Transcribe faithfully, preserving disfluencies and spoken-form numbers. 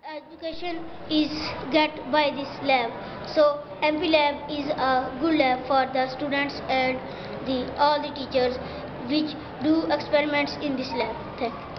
Education is get by this lab. So M P Lab is a good lab for the students and the all the teachers which do experiments in this lab. Thank you.